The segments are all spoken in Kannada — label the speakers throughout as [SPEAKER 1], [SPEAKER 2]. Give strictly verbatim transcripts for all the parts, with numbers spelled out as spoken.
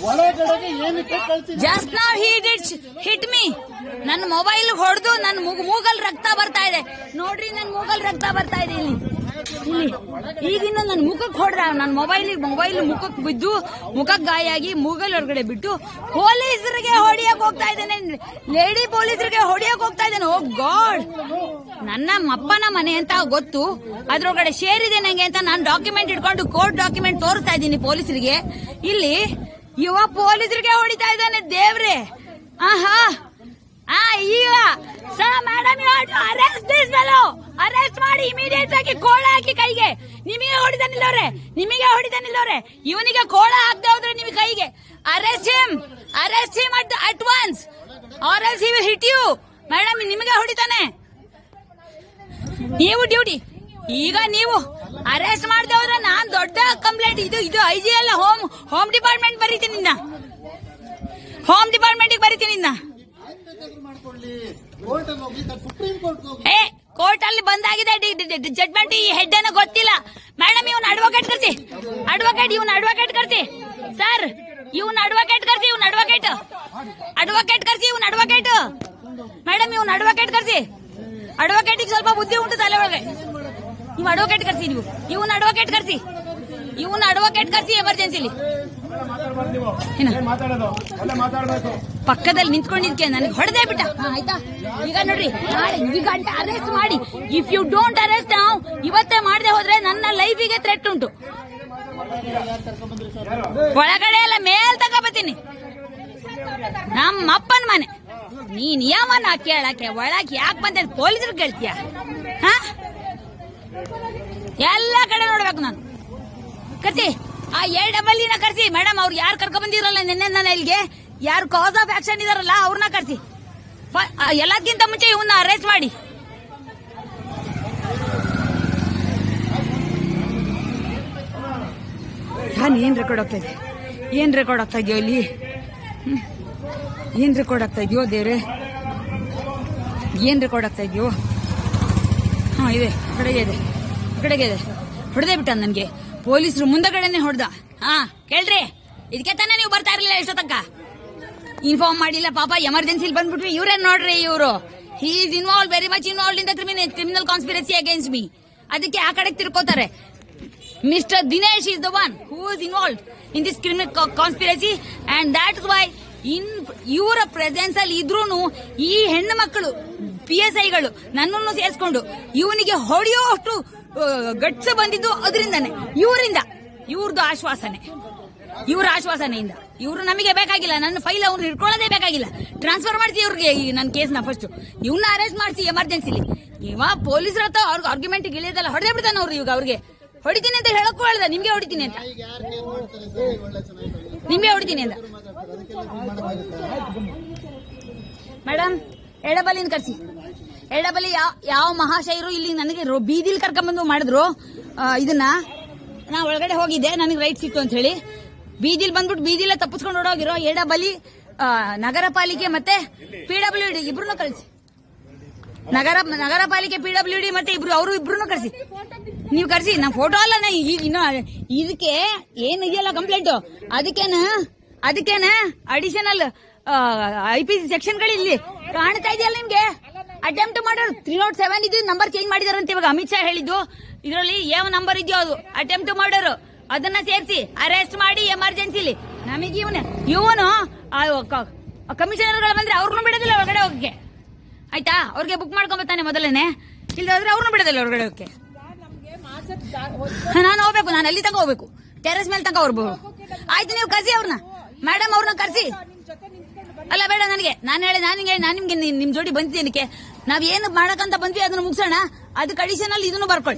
[SPEAKER 1] Just now he did hit me. ನನ್ನ ಮೊಬೈಲ್ ಹೊಡೆದು ನನ್ನ ಮೂಗಲ್ ರಕ್ತ ಬರ್ತಾ ಇದೆ ನೋಡ್ರಿ, ನನ್ನ ಮೂಗಲ್ ರಕ್ತ ಬರ್ತಾ ಇದೆ ಇಲ್ಲಿ ಇಲ್ಲಿ ಈಗಿನ್ನ ನನ್ನ ಮುಖಕ್ಕೆ ಹೊಡೆದ. ನನ್ನ ಮೊಬೈಲ್ ಮೊಬೈಲ್ ಮುಖಕ್ಕೆ ಬಿದ್ದು ಮುಖಕ್ಕೆ ಗಾಯ ಆಗಿ ಮೂಗಲ್ ಹೊರಗಡೆ ಬಿಟ್ಟು ಪೊಲೀಸರಿಗೆ ಹೊಡಿಯಕ್ ಹೋಗ್ತಾ ಇದ್ದೇನೆ, ಲೇಡಿ ಪೊಲೀಸರಿಗೆ ಹೊಡಿಯಕ್ ಹೋಗ್ತಾ ಇದ್ದೇನೆ. ಓ ಗಾಡ್, ನನ್ನ ಅಪ್ಪನ ಮನೆ ಅಂತ ಗೊತ್ತು, ಅದ್ರೊಳಗಡೆ ಶೇರ್ ಇದೆ ನಂಗೆ ಅಂತ ನಾನು ಡಾಕ್ಯುಮೆಂಟ್ ಇಟ್ಕೊಂಡು ಕೋರ್ಟ್ ಡಾಕ್ಯುಮೆಂಟ್ ತೋರಿಸ್ತಾ ಇದ್ದೀನಿ ಪೊಲೀಸರಿಗೆ. ಇಲ್ಲಿ ಯುವ ಪೊಲೀಸರಿಗೆ ಹೊಡಿತಾ ಇದ್ದಾನೆ. ದೇವ್ರೆ, ಆಹಾ ಆ ಈಗ sir madam arrest this fellow, arrest ಮಾಡಿ ಇಮಿಡಿಯೇಟ್ ಆಗಿ ಕೋಳ ಹಾಕಿ ಕೈಗೆ. ನಿಮಗೆ ಹೊಡಿತಾನಿಲ್ಲವ್ರೆ, ನಿಮಗೆ ಹೊಡಿತಾನಿಲ್ಲವ್ರೆ, ಇವನಿಗೆ ಕೋಳ ಹಾಕದೆ ಹೋದ್ರೆ ನಿಮಗೆ ಕೈಗೆ. Arrest him, arrest him at at once or else he will hit you. Madam ನಿಮಗೆ ಹೊಡಿತಾನೆ, ನೀವು ಡ್ಯೂಟಿ. ಈಗ ನೀವು ಅರೆಸ್ಟ್ ಮಾಡದೆ ಹೋದ್ರೆ ನಾನ್ ದೊಡ್ಡ ಕಂಪ್ಲೇಂಟ್, ಇದು ಇದು ಐ ಜಿ ಎಲ್ಲ ಹೋಮ್ ಹೋಮ್ ಡಿಪಾರ್ಟ್ಮೆಂಟ್ ಬರೀತೀನಿ, ಇನ್ನ ಹೋಮ್ ಡಿಪಾರ್ಟ್ಮೆಂಟ್ ಬರೀತೀನಿ. ಇನ್ನ ಏ ಕೋರ್ಟ್ ಅಲ್ಲಿ ಬಂದಾಗಿದೆ ಜಡ್ಮೆಂಟ್, ಈ ಹೆಡ್ ಏನೋ ಗೊತ್ತಿಲ್ಲ. ಮೇಡಮ್ ಇವನ್ ಅಡ್ವೊಕೇಟ್ ಕರ್ಸಿ, ಅಡ್ವೊಕೇಟ್ ಇವನ್ ಅಡ್ವೊಕೇಟ್ ಕರ್ಸಿ ಸರ್, ಇವನ್ ಅಡ್ವೊಕೇಟ್ ಕರ್ಸಿ, ಇವನ್ ಅಡ್ವೊಕೇಟ್ ಅಡ್ವೊಕೇಟ್ ಕರ್ಸಿ, ಇವನ್ ಅಡ್ವೊಕೇಟ್ ಮೇಡಮ್, ಇವನ್ ಅಡ್ವೊಕೇಟ್ ಕರ್ಸಿ. ಅಡ್ವೊಕೇಟಿಗೆ ಸ್ವಲ್ಪ ಬುದ್ಧಿ ಉಂಟು ತಲೆ ಒಳಗೆ. ನೀವು ಅಡ್ವೊಕೇಟ್ ಕರ್ಸಿ, ನೀವು ಇವನ್ ಅಡ್ವೊಕೇಟ್ ಕರ್ಸಿ, ಇವನ್ ಅಡ್ವೊಕೇಟ್ ಕರ್ಸಿ ಎಮರ್ಜೆನ್ಸಿಲಿ. ಪಕ್ಕದಲ್ಲಿ ನಿಂತ್ಕೊಂಡಿದ್ಕೆ ನನಗೆ ಹೊಡೆದೇ ಬಿಟ್ಟ. ಆಯ್ತಾ, ಈಗ ನೋಡ್ರಿ, ನಾಳೆ ಈಗ ಅರೆಸ್ಟ್ ಮಾಡಿ, ಇಫ್ ಯು ಡೋಂಟ್ ಅರೆಸ್ಟ್ ನಾವು ಇವತ್ತೇ ಮಾಡದೆ ಹೋದ್ರೆ ನನ್ನ ಲೈಫಿಗೆ ಥ್ರೆಟ್ ಉಂಟು. ಒಳಗಡೆ ಎಲ್ಲ ಮೇಲ್ ತಗೋಬತ್ತೀನಿ, ನಮ್ಮ ಅಪ್ಪನ ಮನೆ. ನೀನ್ ಯಾವನ್ನ ಕೇಳಕ್ಕೆ ಒಳಗೆ ಯಾಕೆ ಬಂದ ಪೊಲೀಸರು ಕೇಳ್ತೀಯ? ಹಾ, ಎಲ್ಲ ಕಡೆ ನೋಡ್ಬೇಕು ನಾನು. ಕರ್ಸಿ ಆ ಎ ಡಬಲ್ ಇನ ಕರ್ಸಿ ಮೇಡಮ್, ಅವ್ರು ಯಾರು ಕರ್ಕೊಂಡ್ ಬಂದಿರಲ್ಲ ನಿನ್ನೆ ನನ್ನ ಇಲ್ಲಿಗೆ, ಯಾರು ಕಾಸ್ ಆಫ್ ಆಕ್ಷನ್ ಇದಾರಲ್ಲ ಅವ್ರನ್ನ ಕರ್ಸಿ. ಎಲ್ಲದಕ್ಕಿಂತ ಮುಂಚೆ ಇವನ್ನ ಅರೆಸ್ಟ್ ಮಾಡಿ. ನಾನು ಏನ್ ರೆಕಾರ್ಡ್ ಆಗ್ತಾ ಇದೆ, ಏನ್ ರೆಕಾರ್ಡ್ ಆಗ್ತಾ ಇದೆಯೋ ಇಲ್ಲಿ, ಏನ್ ರೆಕಾರ್ಡ್ ಆಗ್ತಾ ಇದೆಯೋ ದೇವ್ರೆ, ಏನ್ ರೆಕಾರ್ಡ್ ಆಗ್ತಾ ಇದೆಯೋ. ಹಾ ಇದೆ, ಕಡೆಗೆ ಇದೆ, ಕಡೆಗೆ ಇದೆ. ಹೊಡೆದೇ ಬಿಟ್ಟ ನನ್ಗೆ ಪೊಲೀಸರು, ಮುಂದಗಡೆನೆ ಹೊಡೆದ. ಹಾ ಕೇಳ್ರಿ, ಇದಕ್ಕೆ ತಾನೇ ನೀವು ಬರ್ತಾ ಇರ್ಲಿಲ್ಲ ಎಷ್ಟೋ ತನಕ, ಇನ್ಫಾರ್ಮ್ ಮಾಡಿಲ್ಲ ಪಾಪ, ಎಮರ್ಜೆನ್ಸಿಲಿ ಬಂದ್ಬಿಟ್ವಿ. ಇವ್ರೇನ್ ನೋಡ್ರಿ, ಇವರು he is involve, very much involve in the criminal criminal conspiracy against me. ಅದಕ್ಕೆ ಆ ಕಡೆ ತಿರ್ಕೋತಾರೆ. Mister Dinesh is the one who is involve in this criminal conspiracy, and that is why in ಇವರ ಪ್ರೆಸೆನ್ಸ್ ಅಲ್ಲಿ ಇದ್ರೂನು ಈ ಹೆಣ್ಣು ಮಕ್ಕಳು ಪಿ ಎಸ್ ಐಗಳು ನನ್ನನ್ನು ಸೇರಿಸ್ಕೊಂಡು ಇವನಿಗೆ ಹೊಡೆಯೋ ಅಷ್ಟು ಗಟ್ಸ್ ಬಂದಿದ್ದು ಅದರಿಂದಾನೆ, ಇವರಿಂದ, ಇವ್ರದ್ದು ಆಶ್ವಾಸನೆ, ಇವ್ರ ಆಶ್ವಾಸನೆಯಿಂದ. ಇವ್ರು ನಮಗೆ ಬೇಕಾಗಿಲ್ಲ, ನನ್ನ ಫೈಲ್ ಅವ್ರು ಹಿಡ್ಕೊಳ್ಳೋದೇ ಬೇಕಾಗಿಲ್ಲ, ಟ್ರಾನ್ಸ್ಫರ್ ಮಾಡಿಸಿ ಇವ್ರಿಗೆ ನನ್ನ ಕೇಸ್ನ. ಫಸ್ಟ್ ಇವನ್ನ ಅರೆಸ್ಟ್ ಮಾಡಿಸಿ ಎಮರ್ಜೆನ್ಸಿಲಿ. ಇವ ಪೊಲೀಸರ ಹತ್ರ ಅವ್ರಿಗೆ ಆರ್ಗ್ಯುಮೆಂಟ್ ಇಳಿಯೋದಲ್ಲ, ಹೊಡೆದೇ ಬಿಡ್ತಾನೆ ಅವ್ರು. ಈಗ ಅವ್ರಿಗೆ ಹೊಡಿತೀನಿ ಅಂತ ಹೇಳಕ್ಕೂ ಹೇಳ್ದ, ನಿಮ್ಗೆ ಹೊಡಿತೀನಿ ಅಂತ, ನಿಮ್ಗೆ ಹೊಡಿತೀನಿ ಅಂತ. ಮೇಡಮ್ ಎಡಬಲಿನ ಕರ್ಸಿ, ಎಡಬಲಿ ಯಾವ ಯಾವ ಮಹಾಶಯರು ಇಲ್ಲಿ ನನಗೆ ಬೀದಿಲ್ ಕರ್ಕೊಂಡ್ಬಂದು ಮಾಡಿದ್ರು ಇದನ್ನ. ನಾ ಒಳಗಡೆ ಹೋಗಿದ್ದೆ, ನನಗೆ ರೈಟ್ ಸಿಕ್ತು ಅಂತ ಹೇಳಿ ಬೀದಿಲ್ ಬಂದ್ಬಿಟ್ಟು ಬೀದಿಲ್ಲ ತಪ್ಪಿಸ್ಕೊಂಡು ಓಡೋಗಿರೋ ಎಡಬಲಿ ನಗರ ಪಾಲಿಕೆ ಮತ್ತೆ ಪಿಡಬ್ಲ್ಯೂ ಡಿ ಇಬ್ರು ಕಳಿಸಿ. ನಗರ ನಗರ ಪಾಲಿಕೆ ಪಿಡಬ್ಲ್ಯೂ ಡಿ ಮತ್ತೆ ಇಬ್ರು, ಅವರು ಇಬ್ರು ಕರ್ಸಿ, ನೀವು ಕರ್ಸಿ. ನಾ ಫೋಟೋ ಅಲ್ಲ, ನಾ ಇನ್ನು ಇದಕ್ಕೆ ಏನ್ ಇದೆಯಲ್ಲ ಕಂಪ್ಲೇಂಟ್, ಅದಕ್ಕೇನ ಅದಕ್ಕೇನ additional I P C section ಗಳು ಇಲ್ಲಿ ಕಾಣ್ತಾ ಇದೆಯಲ್ಲ ನಿಮ್ಗೆ. ಅಟೆಂಪ್ಟ್ ಮಾಡೋರು ತ್ರೀ ನಾಟ್ ಸೆವೆನ್ ಇದು ನಂಬರ್ ಚೇಂಜ್ ಮಾಡಿದಾರಂತೆ ಇವಾಗ ಅಮಿತ್ ಶಾ ಹೇಳಿದ್ದು. ಇದರಲ್ಲಿ ಯಾವ ನಂಬರ್ ಇದೆಯೋ ಅದು ಅಟೆಂಪ್ಟ್ ಮಾಡೋರು, ಅದನ್ನ ಸೇರಿಸಿ ಅರೆಸ್ಟ್ ಮಾಡಿ ಎಮರ್ಜೆನ್ಸಿಲಿ. ನಮಗೆ ಇವನು ಇವನು ಕಮಿಷನರ್ ಗಳು ಬಂದ್ರೆ ಅವ್ರನ್ನೂ ಬಿಡೋದಿಲ್ಲ ಹೊರಗಡೆ ಹೋಗಕ್ಕೆ. ಆಯ್ತಾ, ಅವ್ರಿಗೆ ಬುಕ್ ಮಾಡ್ಕೊಂಬತ್ತಾನೆ ಮೊದಲೇನೆ, ಇಲ್ದಾದ್ರೆ ಅವ್ರನ್ನೂ ಬಿಡೋದಿಲ್ಲ ಹೊರಗಡೆ ಹೋಗಕ್ಕೆ. ನಾನು ಹೋಗ್ಬೇಕು, ನಾನು ಅಲ್ಲಿ ತನಕ ಹೋಗ್ಬೇಕು, ಟೆರೆಸ್ ಮೇಲೆ ತನಕ ಹೋಗ್ಬೋದು. ಆಯ್ತು, ನೀವು ಕರ್ಸಿ ಅವ್ರನ್ನ, ಮೇಡಮ್ ಅವ್ರನ್ನ ಕರ್ಸಿ. ಅಲ್ಲ ಬೇಡ ನನಗೆ, ನಾನು ಹೇಳಿ ನಾನು ನಾನು ನಿಮ್ಗೆ ನಿಮ್ ಜೋಡಿ ಬಂದಿದ್ದೇನಕ್ಕೆ, ನಾವ್ ಏನು ಮಾಡಕಂತ ಬಂದ್ವಿ ಅದನ್ನ ಮುಗಿಸೋಣ. ಅದಕ್ಕೆ ಅಡಿಷನಲ್ ಇದನ್ನು ಬರ್ಕೊಳ್ಳಿ,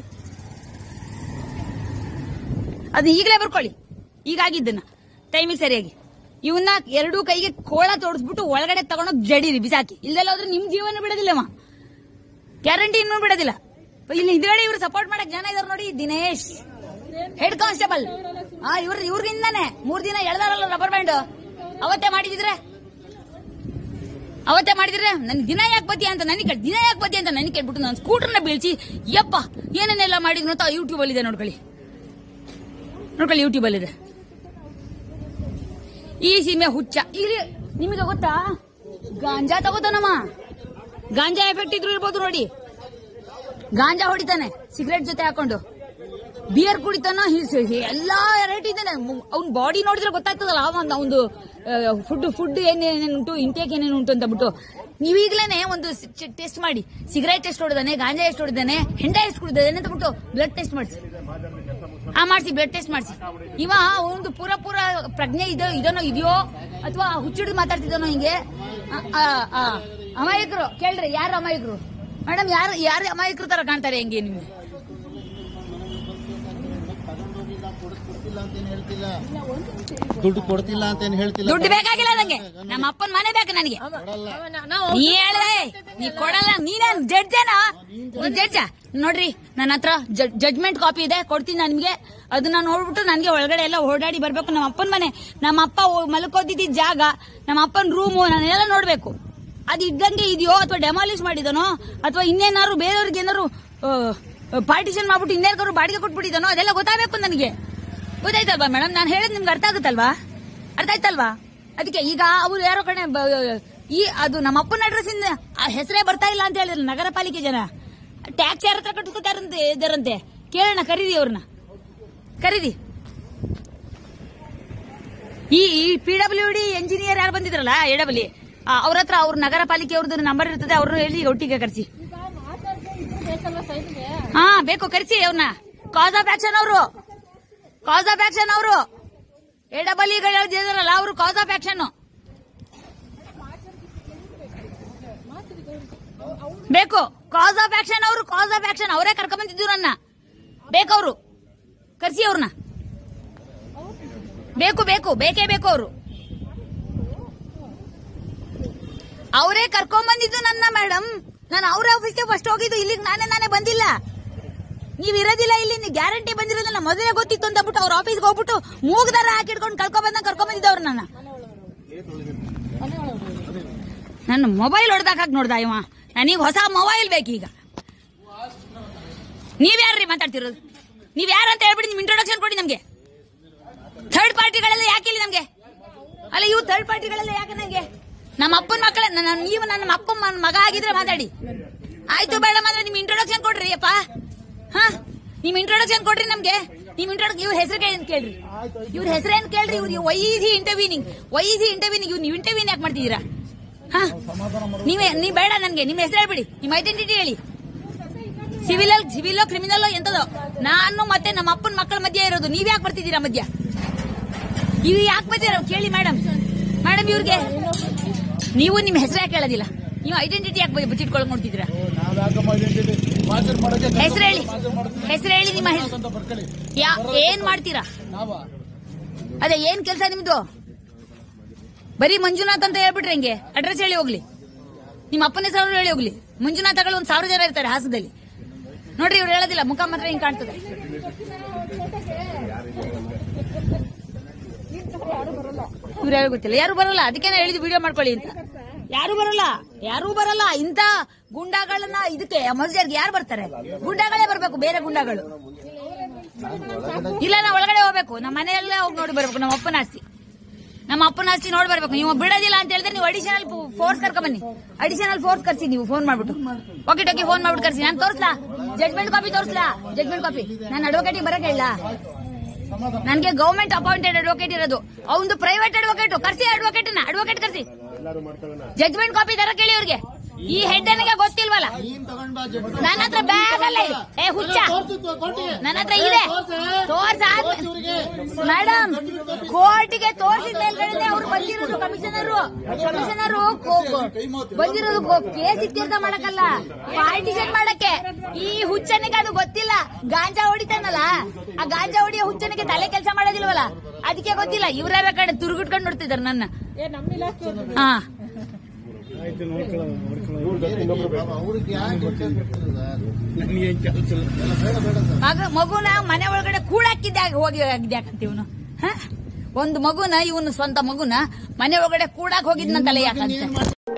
[SPEAKER 1] ಅದನ್ನ ಈಗಲೇ ಬರ್ಕೊಳ್ಳಿ, ಈಗಾಗಿದ್ದನ್ನ ಟೈಮಿಗೆ ಸರಿಯಾಗಿ. ಇವನ್ನ ಎರಡೂ ಕೈಗೆ ಕೋಳ ತೋಡಿಸ್ಬಿಟ್ಟು ಒಳಗಡೆ ತಗೊಂಡೋಗಿ ಜಡೀರಿ, ಬಿಸಾಕಿ. ಇಲ್ದೆಲ್ಲ ಹೋದ್ರೆ ನಿಮ್ ಜೀವನ ಬಿಡೋದಿಲ್ಲಮ್ಮ, ಗ್ಯಾರಂಟಿ ಇನ್ನೂ ಬಿಡೋದಿಲ್ಲ. ಇಲ್ಲಿ ಹಿಂದ್ಗಡೆ ಇವ್ರು ಸಪೋರ್ಟ್ ಮಾಡಕ್ ಜನ ಇದಾರೆ ನೋಡಿ. ದಿನೇಶ್ ಹೆಡ್ ಕಾನ್ಸ್ಟೇಬಲ್, ಹಾ ಇವ್ರ ಇವ್ರಿಗಿಂದಾನೆ ಮೂರ್ ದಿನ ಎಳ್ದಾರಲ್ಲ ರಬ್ಬರ್ ಬ್ಯಾಂಡ್, ಅವತ್ತೇ ಮಾಡಿದಿದ್ರೆ ಅವತ್ತೇ ಮಾಡಿದ್ರೆ ನನ್ ದಿನ ಯಾಕೆ ಬತ್ತಿ ಅಂತ ನನಗೆ ದಿನ ಯಾಕೆ ಬತ್ತಿ ಅಂತ ನನಗೆ ಕೇಳ್ಬಿಟ್ಟು ನಾನು ಸ್ಕೂಟರ್ನ ಬೀಳ್ಸಿ ಯಪ್ಪ ಏನೇನೆಲ್ಲ ಮಾಡಿದ್ರು ಅಂತ ಯೂಟ್ಯೂಬ್ ಅಲ್ಲಿ ಇದೆ, ನೋಡ್ಕೊಳ್ಳಿ ನೋಡ್ಕೊಳ್ಳಿ ಯೂಟ್ಯೂಬ್ ಅಲ್ಲಿ ಇದೆ. ಈ ಸೀಮೆ ಹುಚ್ಚ. ಇಲ್ಲಿ ನಿಮಗೆ ಗೊತ್ತಾ ಗಾಂಜಾ ತಗೋತಾನಮ್ಮ. ಗಾಂಜಾ ಎಫೆಕ್ಟ್ ಇದ್ರು ಇರ್ಬೋದು ನೋಡಿ. ಗಾಂಜಾ ಹೊಡಿತಾನೆ ಸಿಗರೇಟ್ ಜೊತೆ ಹಾಕೊಂಡು, ಬಿಯರ್ ಕುಡಿತಾನ, ಎಲ್ಲಾ ವೆರೈಟಿ ಇದ್ದಾನೆ. ಅವ್ನ ಬಾಡಿ ನೋಡಿದ್ರೆ ಗೊತ್ತಾಗ್ತದಲ್ಲ ಒಂದು ಫುಡ್ ಫುಡ್ ಏನೇನುಂಟು, ಇಂಟೇಕ್ ಏನೇನು ಉಂಟು ಅಂತ ಬಿಟ್ಟು. ನೀವೀಗ್ಲೇನೆ ಒಂದು ಟೆಸ್ಟ್ ಮಾಡಿ, ಸಿಗರೇಟ್ ಎಷ್ಟು ಹೊಡಿದಾನೆ, ಗಾಂಜಾ ಎಷ್ಟು ಹೊಡಿದಾನೆ, ಹೆಂಡ ಎಷ್ಟು ಕುಡಿದಾನೆ ಅಂತ ಬಿಟ್ಟು ಬ್ಲಡ್ ಟೆಸ್ಟ್ ಮಾಡಿಸಿ. ಆ ಮಾಡಿಸಿ ಬ್ಲಡ್ ಟೆಸ್ಟ್ ಮಾಡಿಸಿ. ಇವ ಒಂದು ಪೂರ ಪೂರ ಪ್ರಜ್ಞೆ ಇದೋ ಇದನೋ ಇದೆಯೋ ಅಥವಾ ಹುಚ್ಚಿಡಿದು ಮಾತಾಡ್ತಿದ್ದಾನೋ ಹಿಂಗೆ. ಅಮಾಯಕರು ಕೇಳ್ರಿ, ಯಾರು ಅಮಾಯಕರು ಮೇಡಮ್? ಯಾರು ಯಾರು ಅಮಾಯಕರು ತರ ಕಾಣ್ತಾರೆ ಹೆಂಗೆ ನಿಮ್ಗೆ?
[SPEAKER 2] ದುಡ್ಡು ಕೊಡ್ತಿಲ್ಲ ಅಂತ ಏನ್ ಹೇಳ್ತಿಲ್ಲ.
[SPEAKER 1] ದುಡ್ಡು ಬೇಕಾಗಿಲ್ಲ ನಂಗೆ, ನಮ್ಮ ಅಪ್ಪನ ಮನೆ ಬೇಕು ನನಗೆ. ನೀ ಹೇಳಿದೆ ನೀ ಕೊಡಲ್ಲ. ನೀನೇನ್ ಜಡ್ಜೇನಾ? ನೀ ಜಡ್ಜ ನೋಡ್ರಿ, ನನ್ನ ಹತ್ರ ಜಡ್ಜ್ಮೆಂಟ್ ಕಾಪಿ ಇದೆ, ಕೊಡ್ತೀನಿ ನಾನು ನಿಮ್ಗೆ. ಅದನ್ನ ನೋಡ್ಬಿಟ್ಟು ನನ್ಗೆ ಒಳಗಡೆ ಎಲ್ಲ ಓಡಾಡಿ ಬರ್ಬೇಕು. ನಮ್ಮ ಅಪ್ಪನ ಮನೆ, ನಮ್ಮ ಅಪ್ಪ ಮಲ್ಕೋದಿದ್ದ ಜಾಗ, ನಮ್ಮ ಅಪ್ಪನ ರೂಮು ನಾನೆಲ್ಲ ನೋಡ್ಬೇಕು. ಅದು ಇದ್ದಂಗೆ ಇದೆಯೋ ಅಥವಾ ಡೆಮಾಲಿಷ್ ಮಾಡಿದನೋ ಅಥವಾ ಇನ್ನೇನಾದ್ರು ಬೇರೆಯವ್ರಿಗೆ ಏನಾದ್ರು ಪಾರ್ಟಿಷನ್ ಮಾಡ್ಬಿಟ್ಟು ಇನ್ನೇನಾದ್ರು ಬಾಡಿಗೆ ಕೊಟ್ಬಿಟ್ಟಿದ್ದಾನೋ ಅದೆಲ್ಲ ಗೊತ್ತಾಗಬೇಕು ನನಗೆ. ಗೊತ್ತಾಯ್ತಲ್ವಾ ಮೇಡಮ್? ನಾನು ಹೇಳಿದ್ ನಿಮ್ಗೆ ಅರ್ಥ ಆಗುತ್ತಲ್ವಾ? ಅರ್ಥ ಆಯ್ತಲ್ವಾ? ಅದಕ್ಕೆ ಈಗ ಅವ್ರು ಯಾರೋ ಕಡೆ ಈ ಅದು ನಮ್ಮ ಅಪ್ಪನ ಅಡ್ರೆಸ್ ಇಂದ ಹೆಸರೇ ಬರ್ತಾ ಇಲ್ಲ ಅಂತ ಹೇಳಿದ್ರು ನಗರ ಪಾಲಿಕೆ ಜನ. ಟ್ಯಾಕ್ಸ್ ಯಾರ ಹತ್ರ ಕಟ್ಸ್ಕೊತಾರಂತೆ ಇದ್ದಾರಂತೆ. ಕೇಳೋಣ, ಕರೀರಿ ಅವ್ರನ್ನ, ಕರೀರಿ. ಈ ಪಿ ಡಬ್ಲ್ಯೂ ಡಿ ಎಂಜಿನಿಯರ್ ಯಾರು ಬಂದಿದ್ರಲ್ಲ ಎ ಡಬ್ಲ್ಯೂ, ಅವ್ರ ಹತ್ರ ಅವ್ರ ನಗರ ಪಾಲಿಕೆ ಅವ್ರದ್ದು ನಂಬರ್ ಇರ್ತದೆ, ಅವ್ರನ್ನ ಹೇಳಿ ಒಟ್ಟಿಗೆ ಕರ್ಸಿ. ಹಾ ಬೇಕು, ಕರ್ಸಿ ಅವ್ರನ್ನ. ಕಾಸ್ ಆಫ್ ಆಕ್ಷನ್ ಅವರು, ಕಾಸ್ ಆಫ್ ಆಕ್ಷನ್ ಅವರು ಎ ಡಬ್ಲ್ಯೂಗಳಲ್ಲ ಅವರು ಕಾಸ್ ಆಫ್ ಆಕ್ಷನ್ ಬೇಕು. ಕಾಸ್ ಆಫ್ ಆಕ್ಷನ್ ಅವರು, ಕಾಸ್ ಆಫ್ ಆಕ್ಷನ್ ಅವರೇ ಕರ್ಕೊಂಡ್ ಬಂದಿದ್ದು ನನ್ನ. ಬೇಕವ್ರು, ಕರ್ಸಿ ಅವ್ರನ್ನ. ಬೇಕು ಬೇಕು ಬೇಕೇ ಬೇಕು ಅವರು. ಅವರೇ ಕರ್ಕೊಂಡ್ ಬಂದಿದ್ದು ನನ್ನ ಮೇಡಮ್. ನಾನು ಅವ್ರ ಆಫೀಸ್ಗೆ ಫಸ್ಟ್ ಹೋಗಿದ್ದು, ಇಲ್ಲಿಗೆ ನಾನೇ ನಾನೇ ಬಂದಿಲ್ಲ. ನೀವ್ ಇರೋದಿಲ್ಲ ಇಲ್ಲಿ, ನೀವು ಗ್ಯಾರಂಟಿ ಬಂದಿರೋದಿಲ್ಲ. ಮೊದಲೇ ಗೊತ್ತಿತ್ತು ಅಂತ ಬಿಟ್ಟು ಅವ್ರ ಆಫೀಸ್ಗೆ ಹೋಗ್ಬಿಟ್ಟು ಮೂಗ್ದಾರ ಹಾಕಿಡ್ಕೊಂಡು ಕರ್ಕೊಂಡ್ ಬಂದ ಕರ್ಕೊಂಡ್ ಬಂದಿದ್ದವ್ರು ನನ್ನ. ನನ್ನ ಮೊಬೈಲ್ ಹೊಡೆದಾಕ ನೋಡ್ದ ಇವ. ನನಗೆ ಹೊಸ ಮೊಬೈಲ್ ಬೇಕೀಗ. ನೀವ್ಯಾರ್ರಿ ಮಾತಾಡ್ತಿರೋದು? ನೀವ್ ಯಾರಂತ ಹೇಳ್ಬಿಡಿ, ನಿಮ್ ಇಂಟ್ರೊಡಕ್ಷನ್ ಕೊಡಿ ನಮ್ಗೆ. ಥರ್ಡ್ ಪಾರ್ಟಿಗಳೆಲ್ಲ ಯಾಕೆ ಇಲ್ಲಿ ನಮ್ಗೆ? ಅಲ್ಲ, ಇವು ಥರ್ಡ್ ಪಾರ್ಟಿಗಳೆಲ್ಲ ಯಾಕೆ ನಂಗೆ? ನಮ್ಮ ಅಪ್ಪನ ಮಕ್ಕಳ, ನೀವು ನನ್ನ ಅಪ್ಪನ ಮಗ ಆಗಿದ್ರೆ ಮಾತಾಡಿ. ಆಯ್ತು ಬೇಡ ಮಾತ್ರ ನಿಮ್ ಇಂಟ್ರೊಡಕ್ಷನ್ ಕೊಡ್ರಿ ಅಪ್ಪ. ಹಾ, ನಿಮ್ ಇಂಟ್ರೊಡಕ್ಷನ್ ಕೊಡ್ರಿ ನಮ್ಗೆ. ನಿಮ್ ಇಂಟ್ರೊಡಕ್ಷನ್ ಇವ್ರ ಹೆಸರು ಕೇಳ್ರಿ, ಇವ್ರ ಹೆಸರೇನ್ ಕೇಳ್ರಿ. ಇವ್ರು why is intervening, why is intervening. ಇವ್ರು ನೀವು ಇಂಟರ್ವ್ಯೂನ್ ಯಾಕೆ ಮಾಡ್ತಿದ್ದೀರಾ? ಹಾ, ನೀವೇ ನೀವ್ ಬೇಡ ನನ್ಗೆ. ನಿಮ್ ಹೆಸರು ಹೇಳ್ಬಿಡಿ, ನಿಮ್ ಐಡೆಂಟಿಟಿ ಹೇಳಿ. ಸಿವಿಲ್ ಸಿವಿಲೋ ಕ್ರಿಮಿನಲ್ಲೋ ಎಂತದೋ. ನಾನು ಮತ್ತೆ ನಮ್ಮ ಅಪ್ಪನ ಮಕ್ಕಳ ಮಧ್ಯೆ ಇರೋದು. ನೀವ್ ಯಾಕೆ ಬರ್ತಿದ್ದೀರಾ ಮಧ್ಯ? ಇವ್ ಯಾಕೆ ಬರ್ತೀರಾ ಕೇಳಿ ಮೇಡಮ್. ಮೇಡಮ್ ಇವ್ರಿಗೆ ನೀವು ನಿಮ್ ಹೆಸರು ಯಾಕೆ ಹೇಳೋದಿಲ್ಲ? ನೀವು ಐಡೆಂಟಿಟಿ ಯಾಕೆ ಬಚ್ಚಿಟ್ಕೊಳಕ್ ನೋಡ್ತಿದ್ದೀರಾ? ಹೆಸರು ಹೇಳಿ, ಹೆಸರು ಹೇಳಿ ನಿಮ್ಮ ಹೆಸರು. ಏನ್ ಮಾಡ್ತೀರಾ? ಅದೇ ಏನ್ ಕೆಲಸ ನಿಮ್ದು? ಬರೀ ಮಂಜುನಾಥ್ ಅಂತ ಹೇಳ್ಬಿಟ್ರೆ ಹೆಂಗೆ? ಅಡ್ರೆಸ್ ಹೇಳಿ ಹೋಗ್ಲಿ. ನಿಮ್ಮ ಅಪ್ಪನ ಹೆಸರು ಹೇಳಿ ಹೋಗ್ಲಿ. ಮಂಜುನಾಥಗಳು ಒಂದ್ ಸಾವಿರ ಜನ ಇರ್ತಾರೆ ಹಾಸದಲ್ಲಿ. ನೋಡ್ರಿ, ಇವ್ರು ಹೇಳೋದಿಲ್ಲ, ಮುಖ ಮಾತ್ರ ಹಿಂಗ್ ಕಾಣ್ತದೆ. ಇವ್ರು ಹೇಳಿ ಗೊತ್ತಿಲ್ಲ, ಯಾರು ಬರಲ್ಲ. ಅದಕ್ಕೆ ಹೇಳಿದ್ವಿ ವಿಡಿಯೋ ಮಾಡ್ಕೊಳ್ಳಿ ಅಂತ. ಯಾರು ಬರಲ್ಲ, ಯಾರೂ ಬರಲ್ಲ. ಇಂತ ಗುಂಡಾಗಳನ್ನ ಇದಕ್ಕೆ ಮಸ್ಜಿದ್ಗೆ ಯಾರು ಬರ್ತಾರೆ? ಗುಂಡಾಗಳೇ ಬರ್ಬೇಕು, ಬೇರೆ ಗುಂಡಾಗಳು ಇಲ್ಲ. ನಾವು ಒಳಗಡೆ ಹೋಗ್ಬೇಕು, ನಮ್ಮ ಮನೆಯಲ್ಲ ಹೋಗಿ ನೋಡಿ ಬರ್ಬೇಕು. ನಮ್ಮ ಅಪ್ಪನ ಆಸ್ತಿ, ನಮ್ಮ ಅಪ್ಪನ ಆಸ್ತಿ ನೋಡಿ ಬರ್ಬೇಕು. ನೀವು ಬಿಡೋದಿಲ್ಲ ಅಂತ ಹೇಳಿದ್ರೆ ನೀವು ಅಡಿಷನಲ್ ಫೋರ್ಸ್ ಕರ್ಕೊಂಡ್ ಬನ್ನಿ. ಅಡಿಷನಲ್ ಫೋರ್ಸ್ ಕರ್ಸಿ, ನೀವು ಫೋನ್ ಮಾಡ್ಬಿಟ್ಟು ಓಕೆ ಟೋಕಿ ಫೋನ್ ಮಾಡ್ಬಿಟ್ಟು ಕರ್ಸಿ. ನಾನು ತೋರಿಸ್ಲಾ? ಜಡ್ಜ್ಮೆಂಟ್ ಕಾಪಿ ತೋರಿಸ್ಲಾ? ಜಡ್ಜ್ಮೆಂಟ್ ಕಾಪಿ ನಾನು ಅಡ್ವೊಕೇಟಿಗೆ ಬರಕ್ ಹೇಳ. ನನ್ಗೆ ಗವರ್ಮೆಂಟ್ ಅಪಾಯಿಂಟೆಡ್ ಅಡ್ವೊಕೇಟ್ ಇರೋದು, ಅವನು ಪ್ರೈವೇಟ್ ಅಡ್ವೊಕೇಟ್. ಕರ್ಸಿ ಅಡ್ವೊಕೇಟ್ ನ, ಅಡ್ವೊಕೇಟ್ ಕರ್ಸಿ. ಜಡ್ಜ್ಮೆಂಟ್ ಕಾಪಿ ತರ ಕೇಳಿ ಅವ್ರಿಗೆ. ಈ ಹೆಡ್ ನನಗೆ ಗೊತ್ತಿಲ್ವಲ್ಲ. ನನ್ನ ಹತ್ರ ಬ್ಯಾಗ್ ಅಲ್ಲ ಇದೆ. ಏ ಹುಚ್ಚ, ನನ್ನ ಹತ್ರ ಇದೆ. ತೋರ್ಸ ಮೇಡಮ್, ಕೋರ್ಟಿಗೆ ತೋರಿಸಿದ ಮೇಲ್ಗಡೆ ಅವ್ರು ಬಂದಿರೋದು. ಕಮಿಷನರ್ ಕಮಿಷನರ್ ಬಂದಿರೋದು ಕೇಸ್ ಇತ್ಯರ್ಥ ಮಾಡಕ್ಕಲ್ಲ, ಪಾರ್ಟಿಷನ್ ಮಾಡಕ್ಕೆ. ಈ ಹುಚ್ಚನಿಗೆ ಅದು ಗೊತ್ತಿಲ್ಲ. ಗಾಂಜಾ ಹೊಡಿತಾನಲ್ಲ, ಆ ಗಾಂಜಾ ಹೊಡಿಯೋ ಹುಚ್ಚನಿಗೆ ತಲೆ ಕೆಲಸ ಮಾಡೋದಿಲ್ವಲ್ಲ, ಅದಕ್ಕೆ ಗೊತ್ತಿಲ್ಲ. ಇವರ ಕಡೆ ತುರುಗಿಟ್ಕೊಂಡು ನೋಡ್ತಿದ್ದಾರೆ ನನ್ನ. ಹಾ, ಮಗುನ ಮನೆ ಒಳಗಡೆ ಕೂಡಾಕಿದ್ದೆ ಹೋಗಿ ಯಾಕಂತ ಇವನು. ಒಂದು ಮಗುನ, ಇವನು ಸ್ವಂತ ಮಗುನ ಮನೆ ಒಳಗಡೆ ಕೂಡಾಕ್ ಹೋಗಿದ್ನಂತಲ್ಲ ಯಾಕಂತ.